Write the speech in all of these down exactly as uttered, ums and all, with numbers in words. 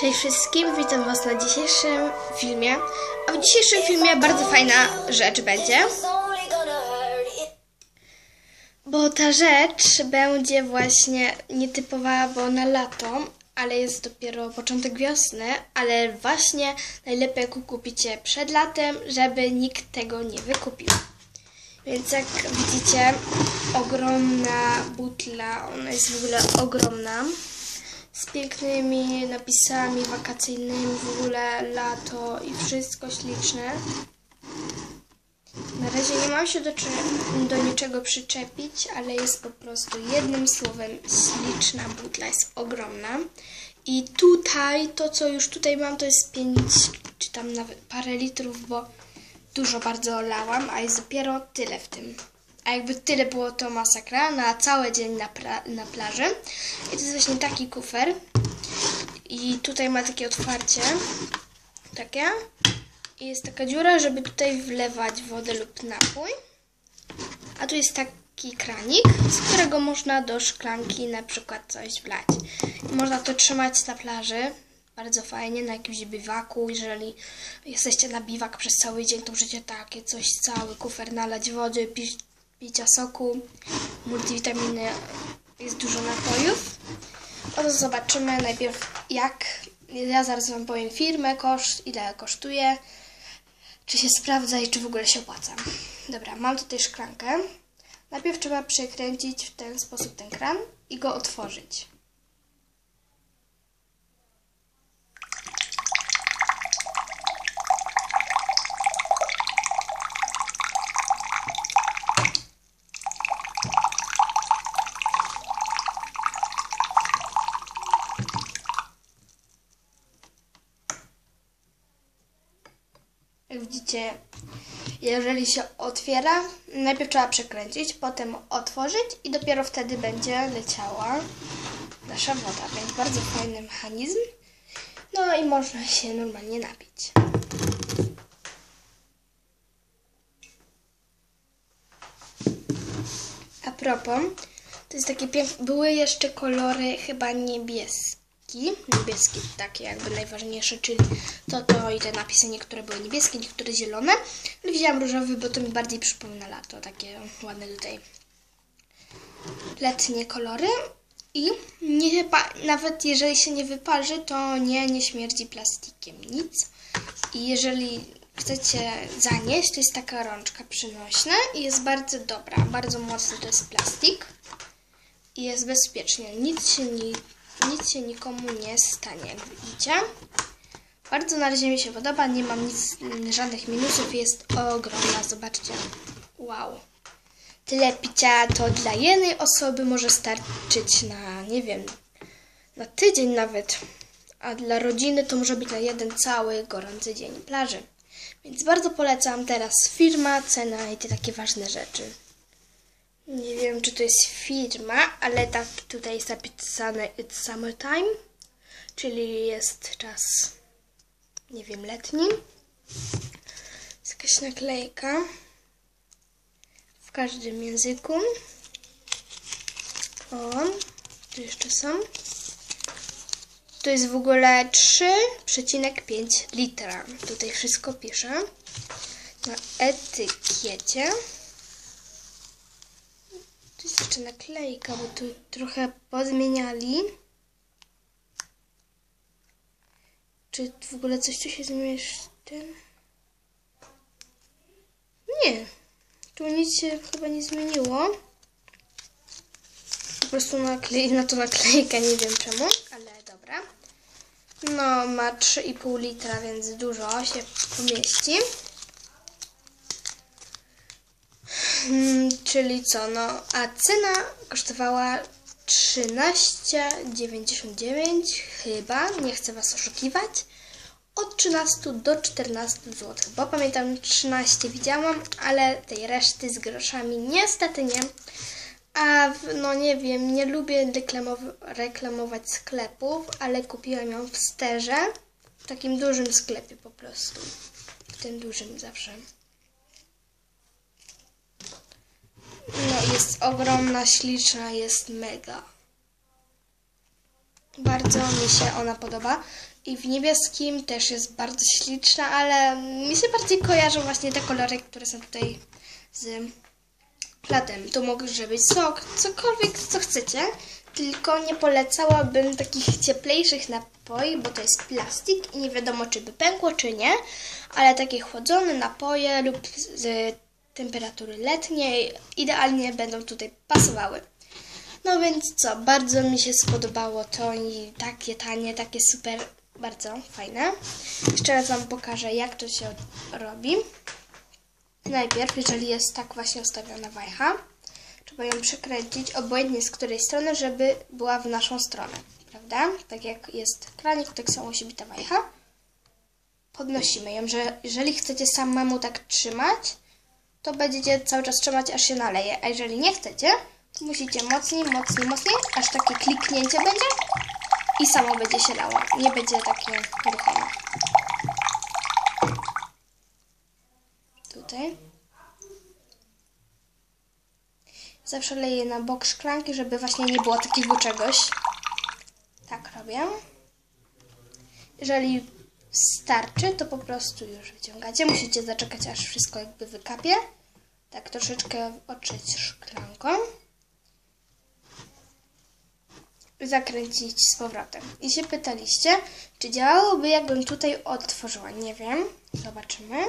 Cześć wszystkim, witam was na dzisiejszym filmie. A w dzisiejszym filmie bardzo fajna rzecz będzie. Bo ta rzecz będzie właśnie nietypowa, bo na lato, ale jest dopiero początek wiosny, ale właśnie najlepiej jak kupicie przed latem, żeby nikt tego nie wykupił. Więc jak widzicie, ogromna butla, ona jest w ogóle ogromna, z pięknymi napisami wakacyjnymi, w ogóle lato i wszystko śliczne. Na razie nie mam się do, do niczego przyczepić, ale jest po prostu jednym słowem śliczna butla, jest ogromna. I tutaj, to co już tutaj mam, to jest pięć, czy tam nawet parę litrów, bo dużo bardzo olałam, a jest dopiero tyle w tym. A jakby tyle było, to masakra, na cały dzień na, na plaży. I to jest właśnie taki kufer. I tutaj ma takie otwarcie, takie. I jest taka dziura, żeby tutaj wlewać wodę lub napój. A tu jest taki kranik, z którego można do szklanki na przykład coś wlać. I można to trzymać na plaży. Bardzo fajnie, na jakimś biwaku. Jeżeli jesteście na biwak przez cały dzień, to możecie takie coś, cały kufer nalać wody, pić, picia soku, multivitaminy, jest dużo napojów. Oto zobaczymy najpierw jak, ja zaraz wam powiem firmę, koszt, ile kosztuje, czy się sprawdza i czy w ogóle się opłaca. Dobra, mam tutaj szklankę. Najpierw trzeba przekręcić w ten sposób ten kran i go otworzyć. Jak widzicie, jeżeli się otwiera, najpierw trzeba przekręcić, potem otworzyć i dopiero wtedy będzie leciała nasza woda, więc bardzo fajny mechanizm. No i można się normalnie napić. A propos, to jest takie piękne, były jeszcze kolory chyba niebieskie. Niebieski, takie jakby najważniejsze, czyli to, to i te napisy, niektóre były niebieskie, niektóre zielone, ale wzięłam różowy, bo to mi bardziej przypomina lato, takie ładne tutaj letnie kolory i nie, nawet jeżeli się nie wyparzy, to nie, nie śmierdzi plastikiem, nic. I jeżeli chcecie zanieść, to jest taka rączka przynośna i jest bardzo dobra, bardzo mocny to jest plastik i jest bezpiecznie, nic się nie Nic się nikomu nie stanie, jak widzicie. Bardzo na razie mi się podoba, nie mam nic, żadnych minusów, jest ogromna, zobaczcie. Wow. Tyle picia to dla jednej osoby może starczyć na, nie wiem, na tydzień nawet. A dla rodziny to może być na jeden cały gorący dzień plaży. Więc bardzo polecam teraz firma, cena i te takie ważne rzeczy. Nie wiem, czy to jest firma, ale tak tutaj jest napisane It's summertime, czyli jest czas, nie wiem, letni. Jest jakaś naklejka w każdym języku. O, tu jeszcze są. To jest w ogóle trzy przecinek pięć litra. Tutaj wszystko pisze na etykiecie. Tu jest jeszcze naklejka, bo tu trochę pozmieniali. Czy w ogóle coś tu się zmienia z tym? Nie. Tu nic się chyba nie zmieniło. Po prostu naklej na to naklejka, nie wiem czemu, ale dobra. No, ma trzy i pół litra, więc dużo się pomieści. Hmm, czyli co, no, a cena kosztowała trzynaście dziewięćdziesiąt dziewięć, chyba, nie chcę was oszukiwać, od trzynastu do czternastu złotych, bo pamiętam trzynaście widziałam, ale tej reszty z groszami niestety nie. A no nie wiem, nie lubię reklamow- reklamować sklepów, ale kupiłam ją w Sterze, w takim dużym sklepie po prostu, w tym dużym zawsze. No jest ogromna, śliczna, jest mega. Bardzo mi się ona podoba. I w niebieskim też jest bardzo śliczna, ale mi się bardziej kojarzą właśnie te kolory, które są tutaj z latem. To może być sok, cokolwiek, co chcecie. Tylko nie polecałabym takich cieplejszych napoi, bo to jest plastik i nie wiadomo, czy by pękło, czy nie. Ale takie chłodzone napoje lub z temperatury letniej idealnie będą tutaj pasowały. No więc co, bardzo mi się spodobało to i takie tanie, takie super, bardzo fajne. Jeszcze raz Wam pokażę, jak to się robi. Najpierw, jeżeli jest tak właśnie ustawiona wajcha, trzeba ją przekręcić obojętnie z której strony, żeby była w naszą stronę, prawda? Tak jak jest kranik, tak samo musi być ta wajcha. Podnosimy ją, że jeżeli chcecie samemu tak trzymać, to będziecie cały czas trzymać, aż się naleje, a jeżeli nie chcecie, to musicie mocniej, mocniej, mocniej, aż takie kliknięcie będzie i samo będzie się lało, nie będzie takie ruchome. Tutaj. Zawsze leję na bok szklanki, żeby właśnie nie było takiego czegoś. Tak robię. Jeżeli starczy, to po prostu już wyciągacie. Musicie zaczekać, aż wszystko jakby wykapie. Tak troszeczkę otrzeć szklanką. Zakręcić z powrotem. I się pytaliście, czy działałoby, jakbym tutaj otworzyła. Nie wiem. Zobaczymy.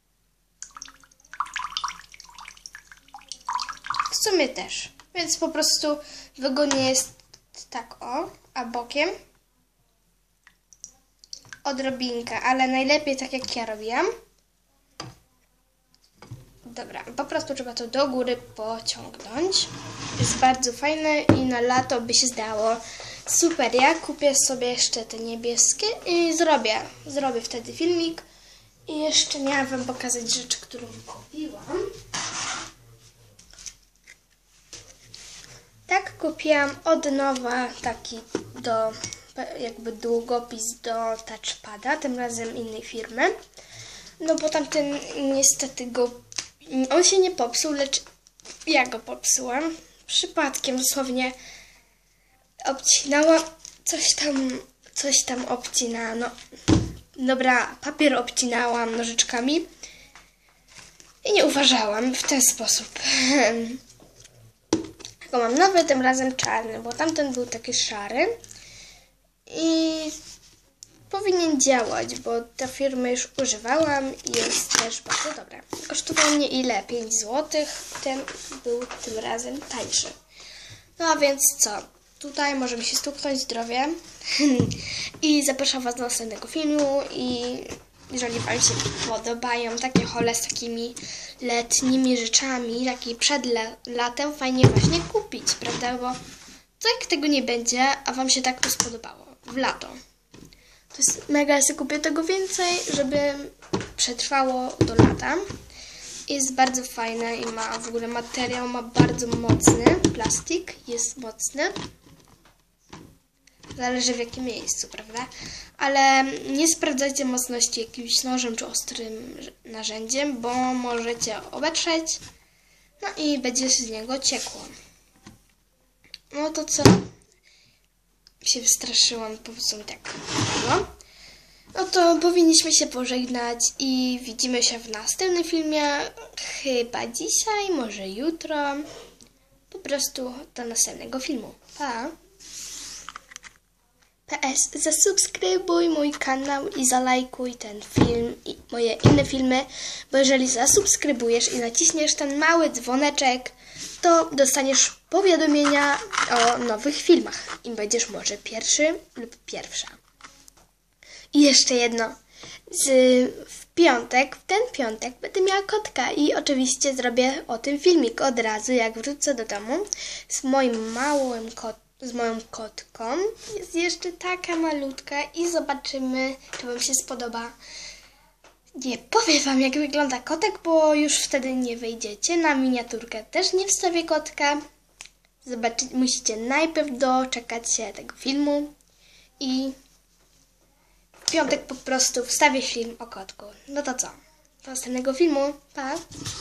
W sumie też. Więc po prostu wygodnie jest tak o, a bokiem odrobinkę, ale najlepiej tak jak ja robiłam. Dobra, po prostu trzeba to do góry pociągnąć. Jest bardzo fajne i na lato by się zdało. Super, ja kupię sobie jeszcze te niebieskie i zrobię, zrobię wtedy filmik. I jeszcze miałam Wam pokazać rzecz, którą kupiłam. Tak, kupiłam od nowa taki do, jakby długopis do touchpada, tym razem innej firmy. No bo tamten niestety go, on się nie popsuł, lecz ja go popsułam. Przypadkiem dosłownie obcinałam, coś tam, coś tam obcinałam, no dobra, papier obcinałam nożyczkami i nie uważałam w ten sposób. Tylko mam nowy, tym razem czarny, bo tamten był taki szary i powinien działać, bo tę firmę już używałam i jest też bardzo dobra. Kosztował mnie ile? pięć złotych. Ten był tym razem tańszy. No a więc co? Tutaj możemy się stuknąć zdrowie i zapraszam Was do następnego filmu i jeżeli Wam się podobają takie hole z takimi letnimi rzeczami, takie przed latem, fajnie właśnie kupić, prawda? Bo co jak tego nie będzie, a Wam się tak to spodobało w lato. To jest mega, ja sobie kupię tego więcej, żeby przetrwało do lata. Jest bardzo fajne i ma w ogóle materiał, ma bardzo mocny plastik, jest mocny. Zależy w jakim miejscu, prawda? Ale nie sprawdzajcie mocności jakimś nożem czy ostrym narzędziem, bo możecie obetrzeć, no i będzie z niego ciekło. No to co? Się wystraszyłam, po prostu mi tak było. No to powinniśmy się pożegnać i widzimy się w następnym filmie. Chyba dzisiaj, może jutro. Po prostu do następnego filmu. Pa! P S. Zasubskrybuj mój kanał i zalajkuj ten film i moje inne filmy, bo jeżeli zasubskrybujesz i naciśniesz ten mały dzwoneczek, to dostaniesz powiadomienia o nowych filmach i będziesz może pierwszy lub pierwsza. I jeszcze jedno. Z, w piątek, w ten piątek będę miała kotka i oczywiście zrobię o tym filmik od razu, jak wrócę do domu z moim małym kotkiem. Z moją kotką. Jest jeszcze taka malutka i zobaczymy, czy Wam się spodoba. Nie powiem Wam, jak wygląda kotek, bo już wtedy nie wejdziecie. Na miniaturkę też nie wstawię kotka. Zobaczyć, musicie najpierw doczekać się tego filmu i w piątek po prostu wstawię film o kotku. No to co? Do następnego filmu. Pa!